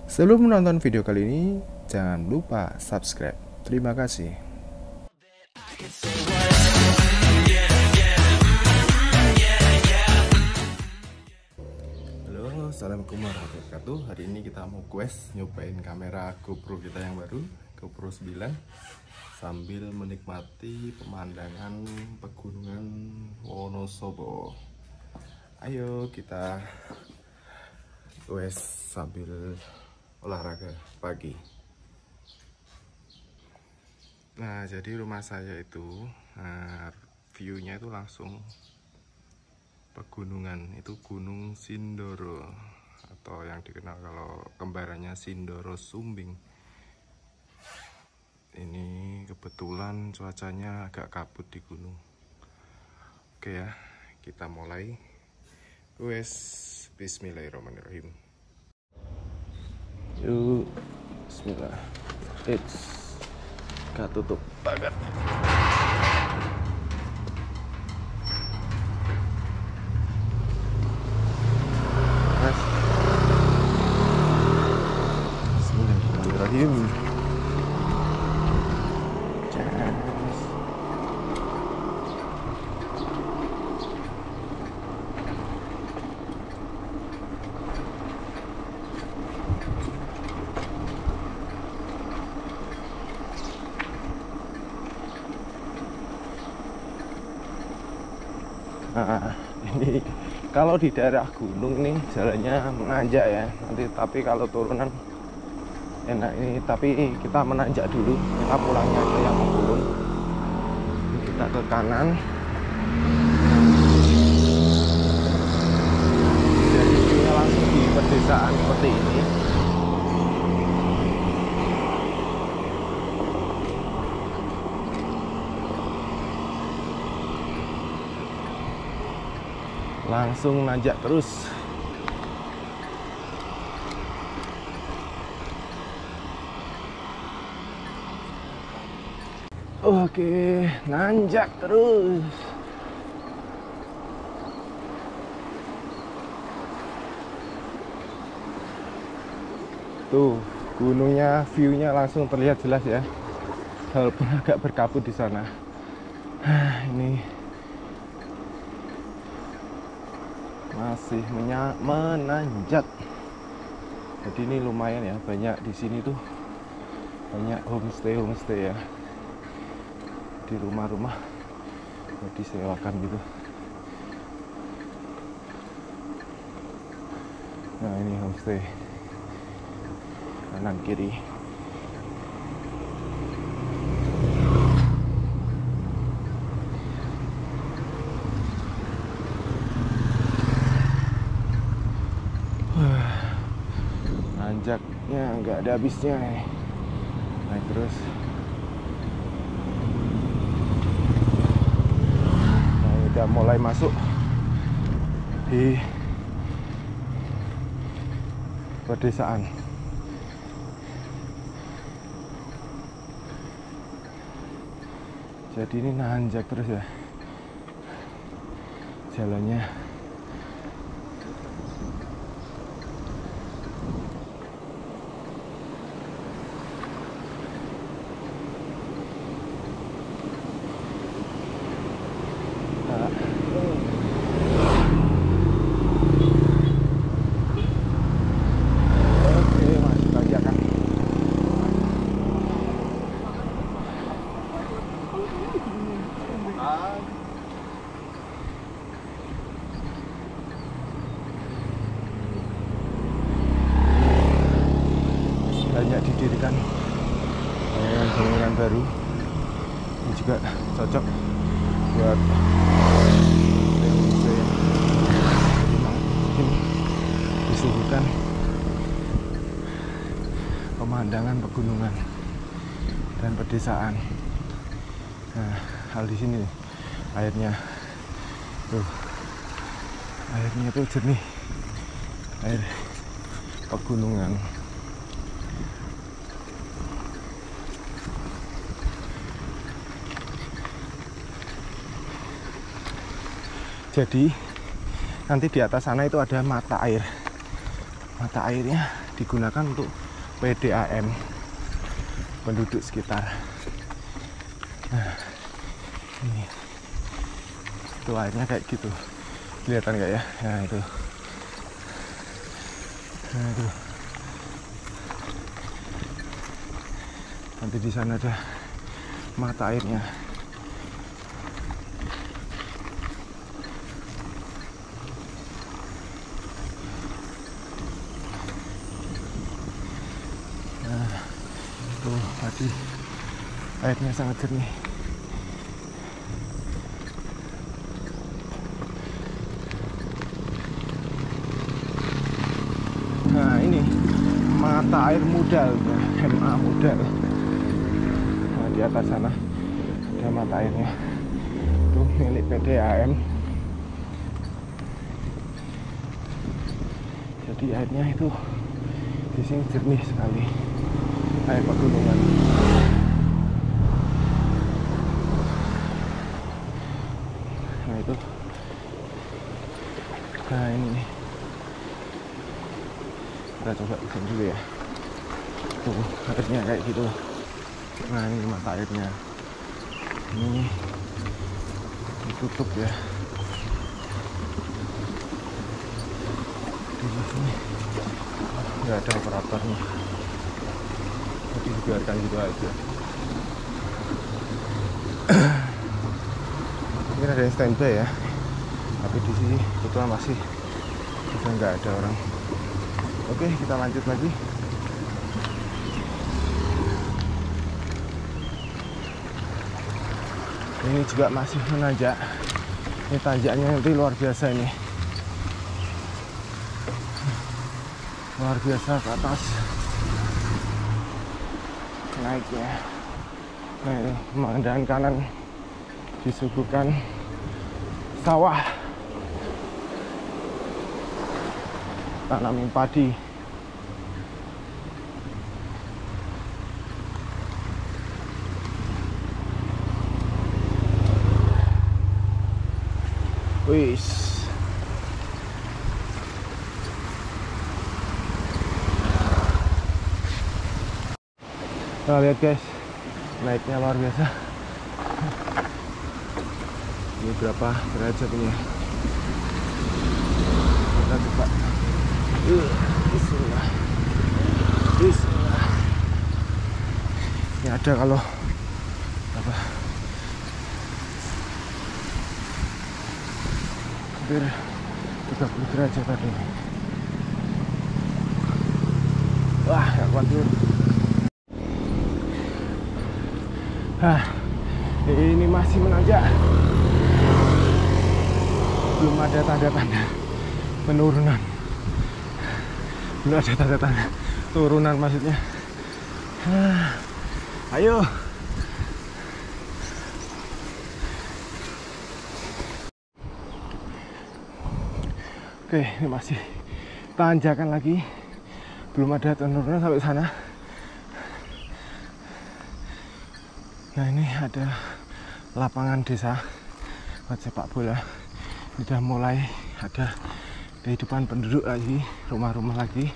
Sebelum menonton video kali ini, jangan lupa subscribe. Terima kasih. Halo, assalamualaikum warahmatullahi wabarakatuh. Hari ini kita mau quest nyobain kamera GoPro kita yang baru, GoPro 9, sambil menikmati pemandangan pegunungan Wonosobo. Ayo kita quest sambil olahraga pagi. Nah, jadi rumah saya itu view-nya itu langsung pegunungan, itu Gunung Sindoro atau yang dikenal kalau kembarannya Sindoro Sumbing. Ini kebetulan cuacanya agak kabut di gunung. Oke ya, kita mulai. Wes, bismillahirrahmanirrahim. Yuk, bismillah. Gak tutup pagar. Bismillahirrahmanirrahim. Nah, ini kalau di daerah gunung nih jalannya menanjak ya nanti, tapi kalau turunan enak ini. Tapi kita menanjak dulu, kita pulangnya ke yang mau turun. Kita ke kanan, jadi ini langsung di pedesaan seperti ini. Langsung nanjak terus. Oke, nanjak terus. Tuh, gunungnya, view-nya langsung terlihat jelas ya. Walaupun agak berkabut di sana. Ini masih menanjak. Jadi ini lumayan ya, banyak di sini tuh banyak homestay ya, di rumah-rumah mau disewakan gitu. Nah, ini homestay kanan kiri. Nanjaknya nggak ada habisnya nih. Naik terus. Nah, udah mulai masuk di pedesaan. Jadi ini nanjak terus ya jalannya. Banyak didirikan bangunan baru. Ini juga cocok buat disuguhkan pemandangan pegunungan dan pedesaan. Nah, hal di sini airnya tuh, airnya tuh jernih, air pegunungan. Jadi nanti di atas sana itu ada mata air. Mata airnya digunakan untuk PDAM, penduduk sekitar. Nah, ini itu airnya kayak gitu, kelihatan nggak ya? Nah itu, nah itu. Nanti di sana ada mata airnya. Nah, tuh tadi airnya sangat jernih. Nah ini mata air Mudal, MA Mudal. Nah, di atas sana ada mata airnya. Itu milik PDAM. Jadi airnya itu di sini jernih sekali, air pegunungan. Nah itu, nah ini nih, kita coba kesini dulu ya. Tuh airnya kayak gitu. Nah ini mata airnya, ini ditutup ya. Di sini nggak ada operatornya, jadi dibiarkan gitu aja. Mungkin ada yang standby ya, tapi di sini kebetulan masih sudah nggak ada orang. Oke, kita lanjut lagi. Ini juga masih menanjak. Ini tanjaknya nanti luar biasa ini. Luar biasa ke atas naiknya. Nah ini pemandangan kanan disuguhkan sawah, tanamin padi. Wis. Nah, lihat guys, naiknya luar biasa. Ini berapa derajat ini? Kita coba. Bismillah. Bismillah. Ini ada kalau apa? Hampir 30 derajat tadi. Wah, gak kuat dulu. Ini masih menanjak, belum ada tanda-tanda penurunan, belum ada tanda-tanda turunan maksudnya. Ayo, oke, ini masih tanjakan lagi, belum ada penurunan sampai sana. Nah ini ada lapangan desa buat sepak bola. Ini udah mulai ada kehidupan penduduk lagi, rumah-rumah lagi.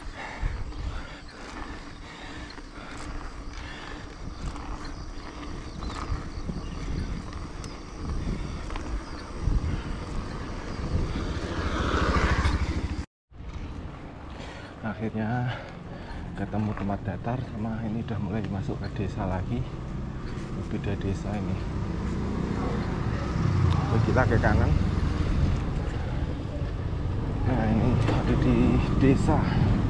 Akhirnya ketemu tempat datar, sama ini udah mulai masuk ke desa lagi. Beda desa ini. Kita ke kanan. Nah ini ada di desa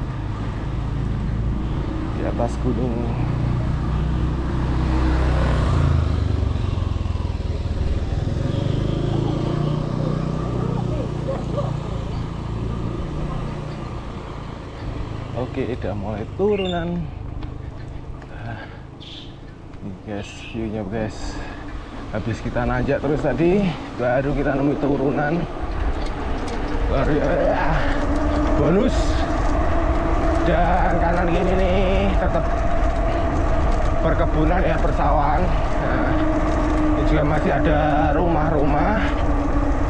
di atas gunung. Oke, udah mulai turunan. Ini guys, view-nya guys. Habis kita nanjak terus tadi, baru kita nemu turunan. Baru bonus. Dan kanan gini nih tetap perkebunan ya, persawahan. Nah, ini juga masih ada rumah-rumah.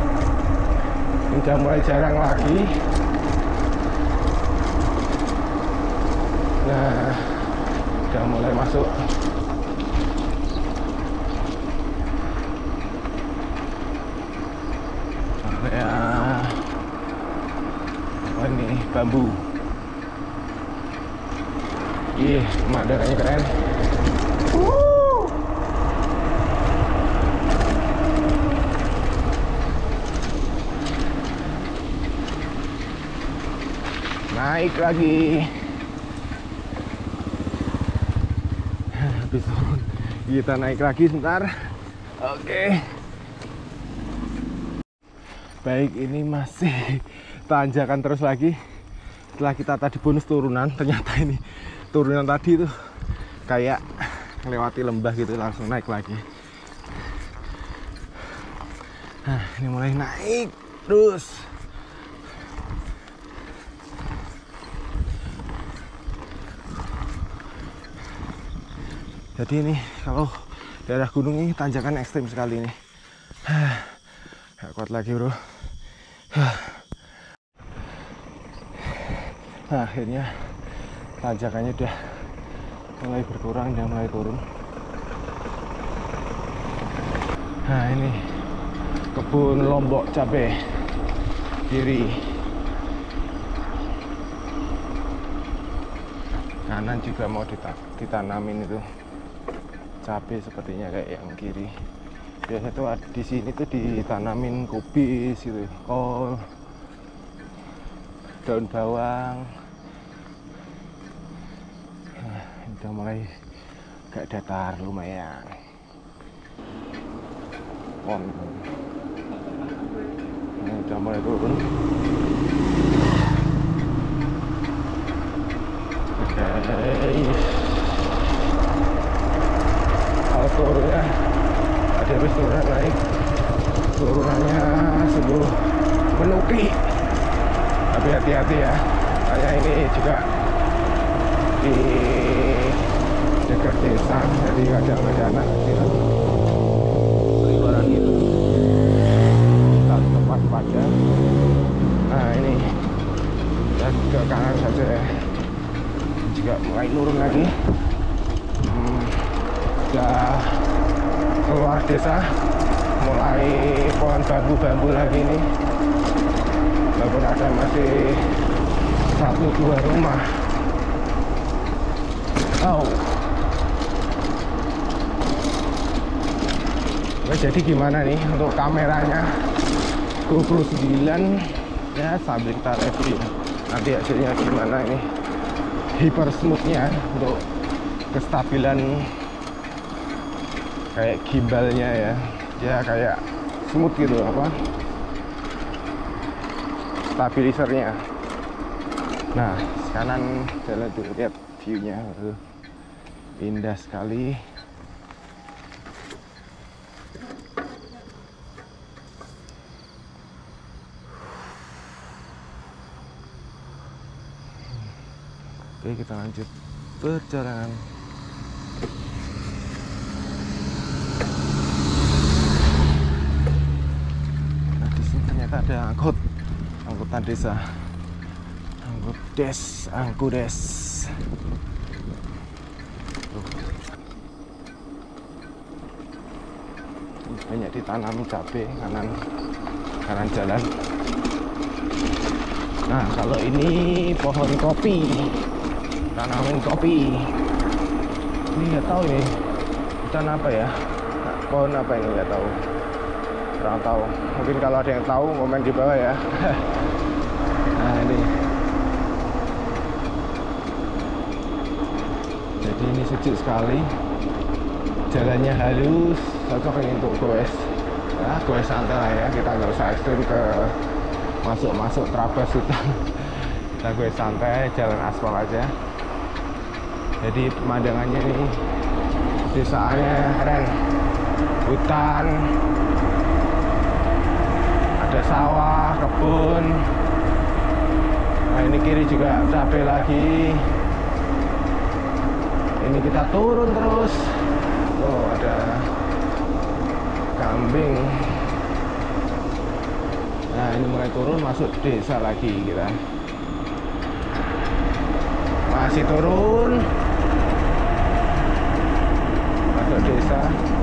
Ini udah mulai jarang lagi. Nah, udah mulai masuk. Area apa ini, bambu. Ih, pemandangannya keren. Naik lagi. Habis turun, kita naik lagi sebentar. Oke. Baik, ini masih tanjakan terus lagi. Setelah kita tadi bonus turunan, ternyata ini turunan tadi tuh kayak melewati lembah gitu, langsung naik lagi. Nah, ini mulai naik terus. Jadi ini kalau daerah gunung ini tanjakan ekstrim sekali ini. Gak kuat lagi, bro. Nah, akhirnya tanjakannya udah mulai berkurang dan mulai turun. Nah, ini kebun lombok cabai kiri. Kanan juga mau ditanamin itu cabai sepertinya kayak yang kiri. Biasanya tuh di sini tuh ditanamin kubis gitu, kol, daun bawang. Nah, udah mulai agak datar lumayan. Ini udah mulai turun. Kalau turunnya ada habis turunan naik, turunannya sungguh menuki, tapi hati-hati ya, kayak ini juga di dekat desa, jadi kadang ada anak gitu keliuran gitu, kita tempat pada. Nah, ini dan ke kanan saja ya, juga mulai turun lagi. Udah keluar desa, mulai pohon bambu-bambu lagi nih, walaupun ada masih 1-2 rumah. Oh, jadi gimana nih untuk kameranya GoPro 9 ya, sambil kita review nanti hasilnya gimana ini, hyper smoothnya untuk kestabilan kayak gimbalnya ya, ya kayak smooth gitu, apa stabilisernya. Nah, kanan jalan tuh, lihat viewnya, indah sekali. Oke, kita lanjut perjalanan. Nah, di sini ternyata ada angkutan desa, angkudes. Banyak ditanami cabai kanan jalan. Nah, kalau ini pohon kopi, tanaman kopi. Ini nggak tahu ini hutan apa ya, pohon apa ini nggak tahu, kurang tahu. Mungkin kalau ada yang tahu komen di bawah ya. Nah, ini jadi ini sejuk sekali, jalannya halus, cocok ini untuk goes ya, goes santai lah ya, kita nggak usah ekstrim ke masuk trabas hutan. Kita goes santai, jalan aspal aja. Jadi pemandangannya ini, desaannya keren, hutan, ada sawah, kebun. Nah, ini kiri juga cabai lagi. Ini kita turun terus. Oh, ada kambing. Nah, ini mulai turun masuk desa lagi kita. masih turun masuk desa.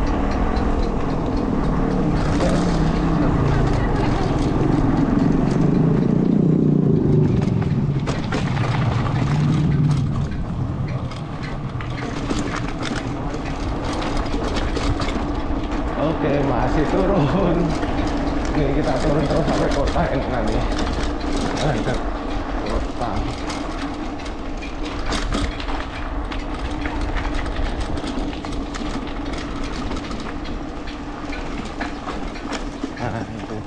Oke, masih turun. Nih kita turun terus sampai kota ini nanti. Lanjut kota. Nah itu.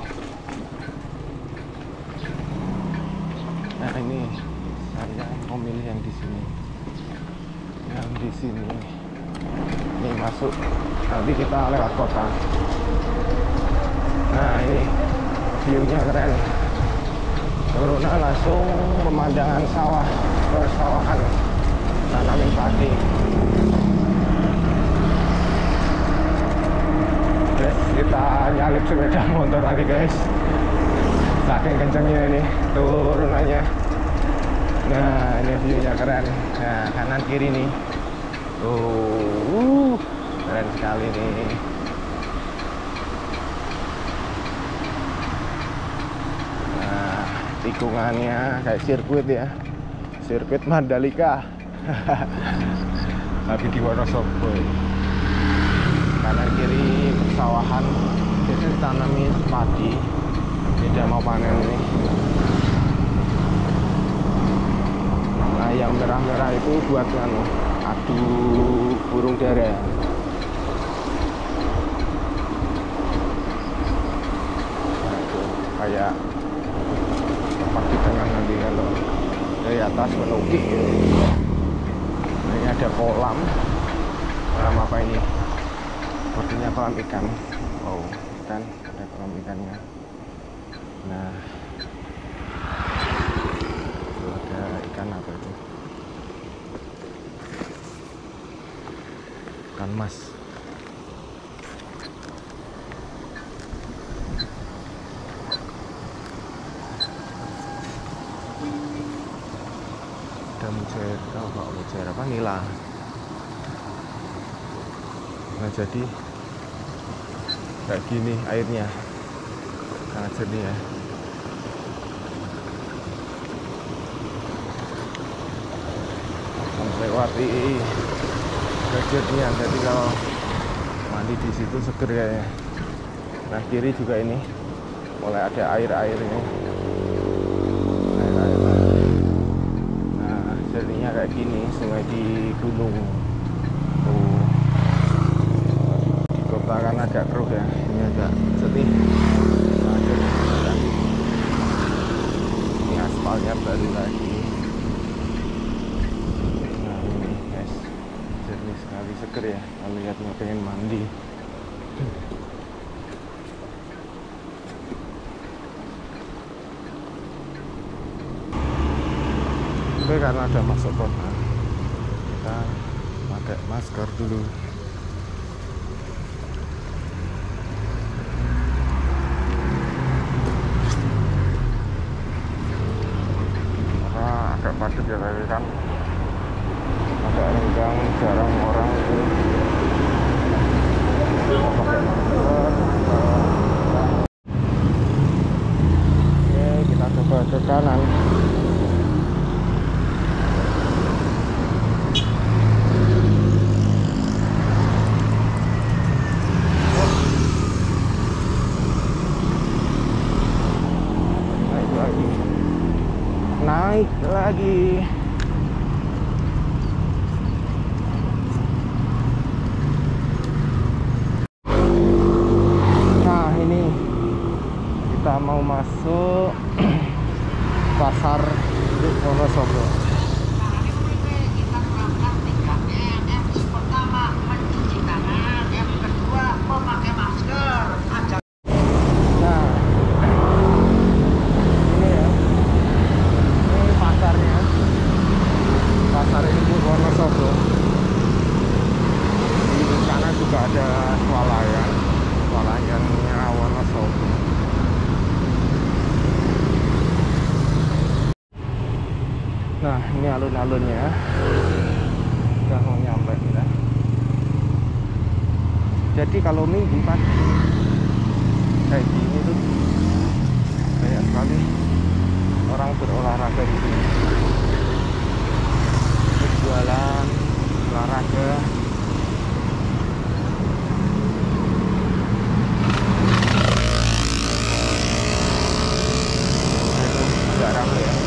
Nah ini saya memilih yang di sini. Yang di sini. Ini masuk. Nanti kita lewat kota. Nah ini view-nya keren. Turunan langsung pemandangan sawah, persawahan, tanamin padi. Guys, kita nyalip sepeda motor lagi guys. Saking kencengnya ini turunannya. Nah ini view-nya keren. Nah kanan kiri nih. Keren sekali nih. Nah, tikungannya kayak sirkuit ya. Sirkuit Mandalika. Tapi di Wonosobo. Kanan kiri persawahan. Biasanya ditanami padi. Tidak mau panen ini. Nah, yang merah-merah itu buat adu burung dara. Kayak tempat di tengah nanti kalau dari atas menukik gitu. Nah, ini ada kolam. Kolam apa ini? Sepertinya kolam ikan. Oh, ikan, ada kolam ikannya. Nah, itu ada ikan apa itu? Ikan mas. Mujair apa nila. Nah jadi kayak gini airnya sangat jernih ya. Melewati gadgetnya, jadi kalau mandi di situ seger kayaknya. Nah kiri juga ini mulai ada air-airnya. Jadinya kayak gini, sungai di gunung. Di kota kan agak keruh ya, ini agak sedih. Ini aspalnya baru lagi. Nah ini guys, jernih sekali, seger ya. Kalau lihatnya pengen mandi. Karena ada masuk kota, kita pakai masker dulu. Karena agak padat ya tadi kan, agak renggang, jarang orang itu pakai masker. Oke, kita coba ke kanan. Naik lagi. Nah ini kita mau masuk pasar di Wonosobo. Pertama mencuci tangan, yang kedua memakai masker. Nah ini ya, ini pasarnya, pasar ini Wonosobo. Di sana juga ada swalayannya Wonosobo. Nah ini alun-alunnya. udah mau nyampe kita. Jadi kalau minggu pagi kayak gini tuh banyak sekali orang berolahraga di sini, berjualan, olahraga. Nah, itu agak ramai ya.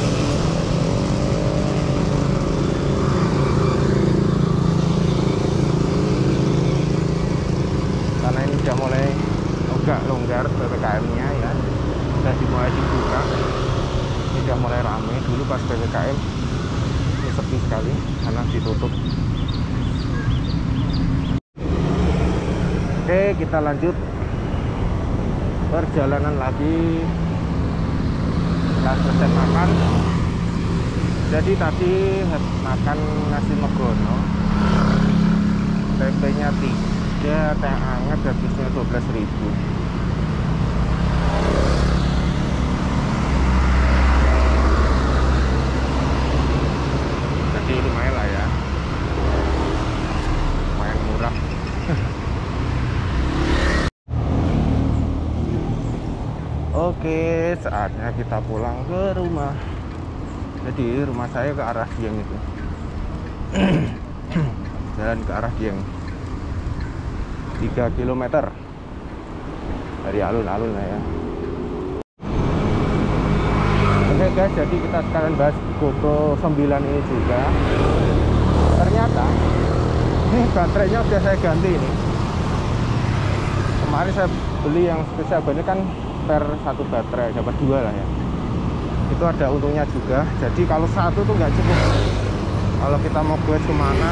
Karena ini udah mulai agak longgar PPKM-nya ya, udah dimulai dibuka. Ini udah mulai ramai. Dulu pas PPKM ini sepi sekali karena ditutup. Oke, kita lanjut perjalanan lagi. Kita selesai makan. Jadi tadi makan nasi megono, tempenya 3, teh hangat habisnya 12.000. Jadi lumayan lah ya, lumayan murah. Oke, saatnya kita pulang ke rumah. Jadi rumah saya ke arah Dieng itu. Jalan ke arah Dieng 3 km dari alun-alun lah ya. Oke guys, jadi kita sekarang bahas GoPro 9 ini juga. Ternyata ini baterainya sudah saya ganti ini. Kemarin saya beli yang spesial ini kan per 1 baterai dapat 2 lah ya. Itu ada untungnya juga. Jadi kalau 1 tuh nggak cukup. Kalau kita mau buat kemana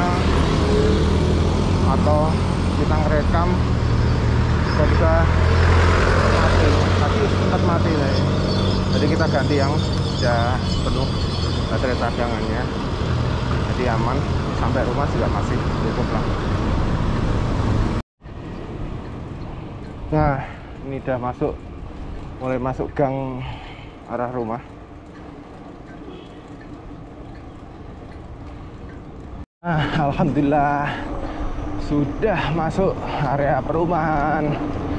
atau kita ngerekam bisa mati, tapi sempat mati lah ya. Jadi kita ganti yang sudah penuh baterai cadangannya, jadi aman, sampai rumah juga masih cukup lah. Nah, ini udah mulai masuk gang arah rumah. Alhamdulillah sudah masuk area perumahan.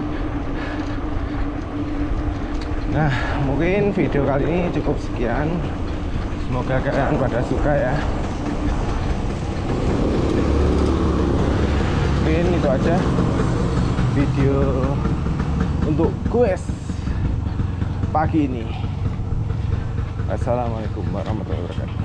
Nah, mungkin video kali ini cukup sekian. Semoga kalian pada suka ya. Mungkin itu aja video untuk quest pagi ini. Assalamualaikum warahmatullahi wabarakatuh.